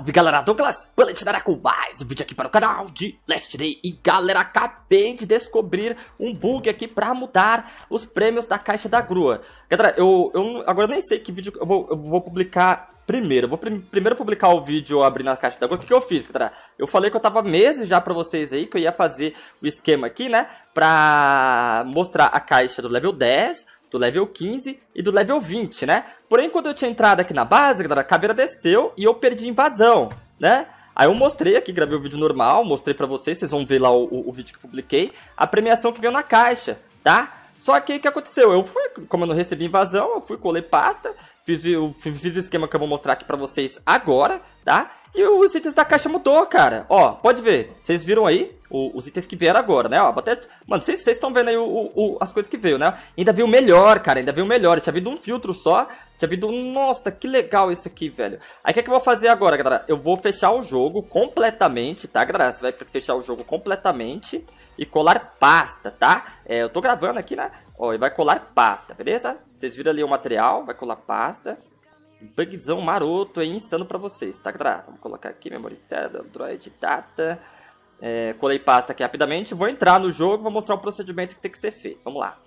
Salve galera, Douglas Platinará com mais um vídeo aqui para o canal de Last Day. E galera, acabei de descobrir um bug aqui para mudar os prêmios da caixa da grua. Galera, eu agora nem sei que vídeo eu vou publicar primeiro. Eu vou primeiro publicar o vídeo abrindo a caixa da grua. O que eu fiz, galera? Eu falei que eu tava meses já pra vocês aí, que eu ia fazer o esquema aqui, né? Pra mostrar a caixa do level 10... do level 15 e do level 20, né? Porém, quando eu tinha entrado aqui na base, galera, a caveira desceu e eu perdi invasão, né? Aí eu mostrei aqui, gravei o vídeo normal, mostrei pra vocês, vocês vão ver lá o vídeo que eu publiquei, a premiação que veio na caixa, tá? Só que o que aconteceu? Eu fui, como eu não recebi invasão, eu fui, colei pasta, fiz o esquema que eu vou mostrar aqui pra vocês agora, tá? E os itens da caixa mudou, cara. Ó, pode ver, vocês viram aí os itens que vieram agora, né? Ó, até... Mano, vocês estão vendo aí as coisas que veio, né? Ainda veio melhor, cara, ainda veio melhor. Tinha vindo um filtro só, tinha vindo... Nossa, que legal isso aqui, velho. Aí o que é que eu vou fazer agora, galera? Eu vou fechar o jogo completamente, tá, galera? Você vai fechar o jogo completamente e colar pasta, tá? Eu tô gravando aqui, né? Ó, e vai colar pasta, beleza? Vocês viram ali o material, vai colar pasta. Bugzão maroto aí, insano pra vocês, tá, galera? Vamos colocar aqui, memory tab, Android, data. Colei pasta aqui rapidamente. Vou entrar no jogo, vou mostrar o procedimento que tem que ser feito. Vamos lá.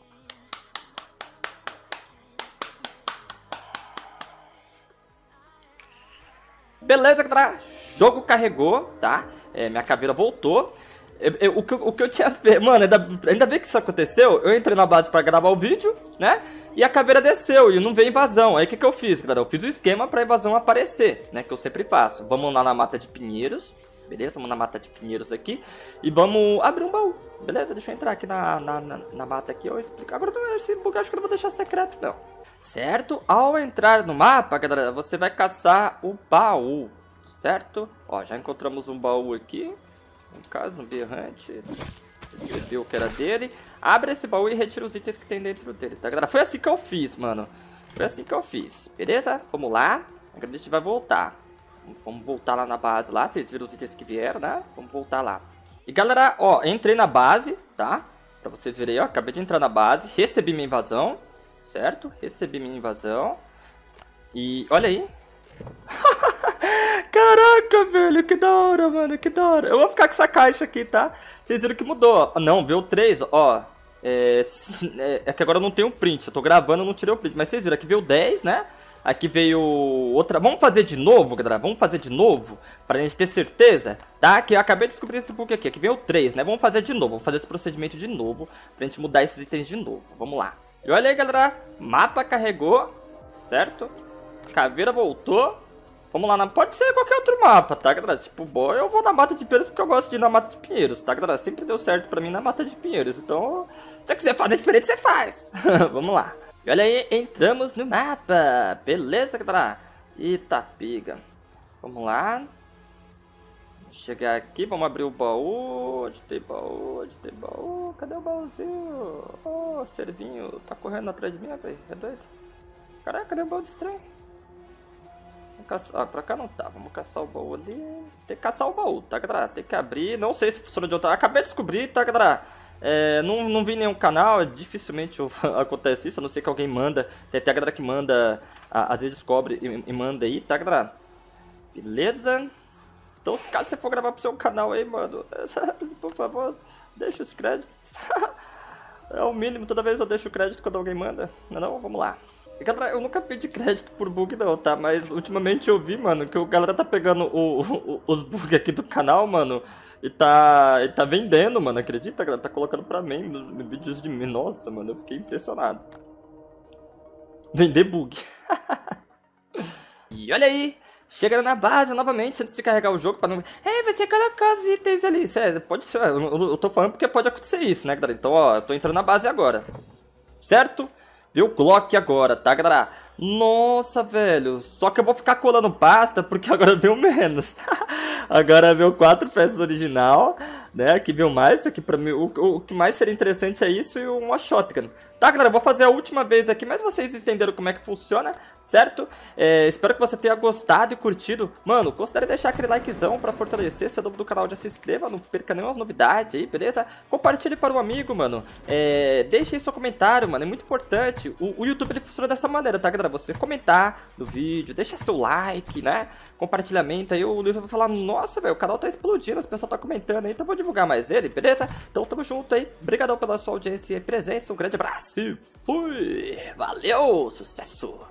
Beleza, galera? Jogo carregou, tá? Minha caveira voltou. O que eu tinha feito... Mano, ainda bem que isso aconteceu. Eu entrei na base pra gravar o vídeo, né? E a caveira desceu e não veio invasão. Aí o que eu fiz, galera? Eu fiz o esquema pra invasão aparecer, né? Que eu sempre faço. Vamos lá na mata de pinheiros. Beleza? Vamos na mata de pinheiros aqui. E vamos abrir um baú. Beleza? Deixa eu entrar aqui na mata aqui. Eu explicar. Agora esse bug acho que eu não vou deixar secreto, não. Certo? Ao entrar no mapa, galera, você vai caçar o baú. Certo? Ó, já encontramos um baú aqui. No caso, um berrante. Você viu que era dele. Abre esse baú e retira os itens que tem dentro dele, tá, galera? Foi assim que eu fiz, mano. Foi assim que eu fiz. Beleza? Vamos lá. Agora a gente vai voltar. Vamos voltar lá na base lá. Vocês viram os itens que vieram, né? Vamos voltar lá. E galera, ó, entrei na base, tá? Pra vocês verem, ó. Acabei de entrar na base. Recebi minha invasão. Certo? Recebi minha invasão. E olha aí. Caraca, velho, que da hora, mano, que da hora. Eu vou ficar com essa caixa aqui, tá? Vocês viram que mudou. Não, veio 3, ó. É que agora eu não tenho print. Eu tô gravando, eu não tirei o print. Mas vocês viram, aqui veio 10, né? Aqui veio outra... Vamos fazer de novo, galera? Vamos fazer de novo? Pra gente ter certeza, tá? Que eu acabei de descobrir esse bug aqui. Aqui veio 3, né? Vamos fazer de novo. Vamos fazer esse procedimento de novo. Pra gente mudar esses itens de novo. Vamos lá. E olha aí, galera. Mapa carregou. Certo? Caveira voltou. Vamos lá, pode ser qualquer outro mapa, tá, galera? Tipo, bom, eu vou na Mata de Pinheiros porque eu gosto de ir na Mata de Pinheiros, tá, galera? Sempre deu certo pra mim na Mata de Pinheiros, então... Se você quiser fazer diferente, você faz. Vamos lá. E olha aí, entramos no mapa. Beleza, galera? Eita, pega. Vamos lá. Vamos chegar aqui, vamos abrir o baú. Onde tem baú? Onde tem baú? Cadê o baúzinho? Oh, Servinho, tá correndo atrás de mim, velho? É doido? Caraca, cadê o baú de estranho? Pra cá não tá, vamos caçar o baú ali. Tem que caçar o baú, tá, galera? Tem que abrir, não sei se funciona de outra. Acabei de descobrir, tá, galera? Não vi nenhum canal, dificilmente acontece isso, a não ser que alguém manda. Tem até a galera que manda, às vezes descobre e manda aí, tá, galera? Beleza? Então, se caso você for gravar pro seu canal aí, mano, por favor, deixa os créditos. É o mínimo, toda vez eu deixo o crédito quando alguém manda. Não, vamos lá. Galera, eu nunca pedi crédito por bug não, tá? Mas ultimamente eu vi, mano, que o galera tá pegando os bugs aqui do canal, mano. E tá vendendo, mano, acredita? A galera tá colocando pra mim nos vídeos de mim. Nossa, mano, eu fiquei impressionado. Vender bug. E olha aí, chegando na base novamente, antes de carregar o jogo pra não... você colocou os itens ali. Sério, pode ser, eu tô falando porque pode acontecer isso, né, galera? Então, ó, eu tô entrando na base agora. Certo? Viu o Glock agora, tá, galera? Nossa, velho. Só que eu vou ficar colando pasta porque agora veio menos. Agora veio 4 peças original. né, que viu mais. Aqui pra mim, o que mais seria interessante é isso e uma shotgun. Tá, galera, eu vou fazer a última vez aqui, mas vocês entenderam como é que funciona, certo? Espero que você tenha gostado e curtido. Mano, considere deixar aquele likezão pra fortalecer. Se é novo do canal, já se inscreva, não perca nenhuma novidade aí, beleza? Compartilhe para o amigo, mano. Deixe aí seu comentário, mano, é muito importante. O YouTube ele funciona dessa maneira, tá, galera? Você comentar no vídeo, deixa seu like, né? Compartilhamento aí, o Luiz vai falar, nossa, velho, o canal tá explodindo, as pessoas tá comentando aí, então vou divulgar mais ele, beleza? Então tamo junto aí, obrigadão pela sua audiência e presença, um grande abraço, fui, valeu, sucesso!